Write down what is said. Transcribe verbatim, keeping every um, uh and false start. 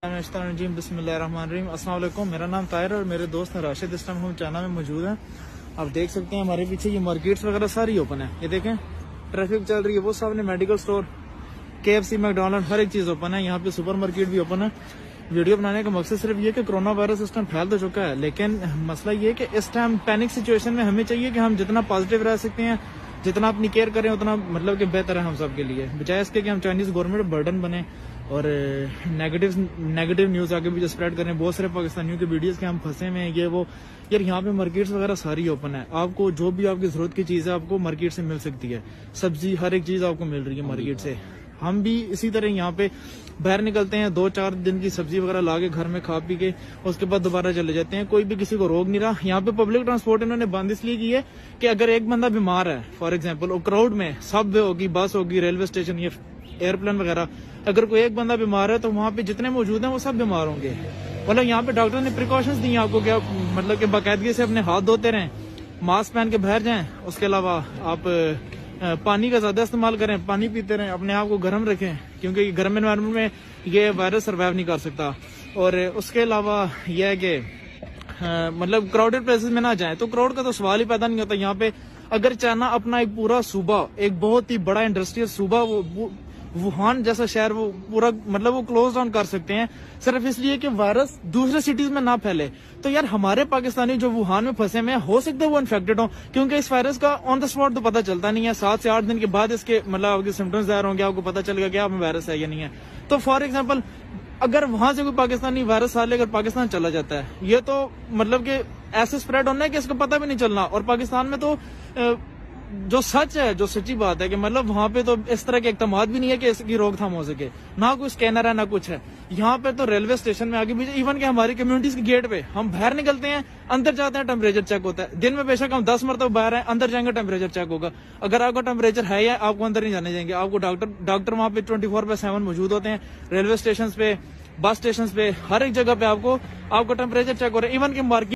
बिस्मिल्लाहिर्रहमानिर्रहीम। अस्सलाम वालेकुम। मेरा नाम ताहिर और मेरे दोस्त हैं राशिद। इस टाइम हम चाइना में मौजूद हैं। आप देख सकते हैं हमारे पीछे ये मार्केट्स वगैरह सारी ओपन है। ये देखें ट्रैफिक चल रही है, वो सामने मेडिकल स्टोर, केएफसी, मैकडॉनल्ड, हर एक चीज ओपन है। यहाँ पे सुपर मार्केट भी ओपन है। वीडियो बनाने का मकसद सिर्फ ये कि कोरोना वायरस इस टाइम फैल तो चुका है, लेकिन मसला ये है कि इस टाइम पैनिक सिचुएशन में हमें चाहिए कि हम जितना पॉजिटिव रह सकते हैं, जितना अपनी केयर करें, उतना मतलब कि बेहतर है हम सब के लिए, बजाय इसके कि हम चाइनीज गवर्नमेंट बर्डन बने और नेगेटिव नेगेटिव न्यूज आगे भी स्प्रेड करें। बहुत सारे पाकिस्तानियों के वीडियोस के हम फंसे हुए हैं, ये वो। यार यहाँ पे मार्केट्स वगैरह सारी ओपन है। आपको जो भी आपकी जरूरत की चीज है आपको मार्केट से मिल सकती है। सब्जी, हर एक चीज आपको मिल रही है मार्केट से। हम भी इसी तरह यहाँ पे बाहर निकलते हैं, दो चार दिन की सब्जी वगैरह ला के घर में खा पी के उसके बाद दोबारा चले जाते हैं। कोई भी किसी को रोक नहीं रहा। यहाँ पे पब्लिक ट्रांसपोर्ट इन्होंने बंद इसलिए की है कि अगर एक बंदा बीमार है, फॉर एग्जाम्पल क्राउड में सबवे होगी, बस होगी, रेलवे स्टेशन, ये एयरप्लेन वगैरह, अगर कोई एक बंदा बीमार है तो वहाँ पे जितने मौजूद हैं वो सब बीमार होंगे। मतलब यहाँ पे डॉक्टर ने प्रिकॉशंस दी आपको, क्या मतलब कि बाकायदगी से अपने हाथ धोते रहें, मास्क पहन के बाहर जाएं, उसके अलावा आप पानी का ज्यादा इस्तेमाल करें, पानी पीते रहें, अपने आप को गर्म रखें क्योंकि गर्म एनवायरनमेंट में ये वायरस सर्वाइव नहीं कर सकता। और उसके अलावा यह है कि मतलब क्राउडेड प्लेसेस में ना जाएं। तो क्राउड का तो सवाल ही पैदा नहीं होता यहाँ पे। अगर चाइना अपना एक पूरा सूबा, एक बहुत ही बड़ा इंडस्ट्रियल सूबा, वो वुहान जैसा शहर, वो पूरा मतलब वो क्लोज डाउन कर सकते हैं सिर्फ इसलिए कि वायरस दूसरे सिटीज में ना फैले। तो यार हमारे पाकिस्तानी जो वुहान में फंसे हुए हैं, हो सकता है वो इन्फेक्टेड हो, क्योंकि इस वायरस का ऑन द स्पॉट तो पता चलता नहीं है। सात से आठ दिन के बाद इसके मतलब आपके सिम्टम्स जाहिर होंगे, आपको पता चलेगा कि आप में वायरस है या नहीं है। तो फॉर एग्जाम्पल अगर वहां से कोई पाकिस्तानी वायरस आ लेकर पाकिस्तान चला जाता है, ये तो मतलब कि ऐसे स्प्रेड होना है कि इसका पता भी नहीं चलना। और पाकिस्तान में तो जो सच है, जो सच्ची बात है कि मतलब वहां पे तो इस तरह के इकदाम भी नहीं है कि इसकी रोकथाम हो सके, ना कोई स्कैनर है ना कुछ है। यहाँ पे तो रेलवे स्टेशन में आगे भी, इवन के हमारी कम्युनिटीज के गेट पे हम बाहर निकलते हैं, अंदर जाते हैं, टेम्परेचर चेक होता है। दिन में बेशक हम दस मरतबा बाहर हैं, अंदर जाएंगे टेम्परेचर चेक होगा। अगर आपका टेम्परेचर है या आपको अंदर नहीं जाने जाएंगे। आपको डॉक्टर डॉक्टर वहां पे ट्वेंटी फोर बाय सेवन मौजूद होते हैं। रेलवे स्टेशन पे, बस स्टेशन पे, हर एक जगह पे आपको आपको टेम्परेचर चेक हो रहा है। इवन के मार्केट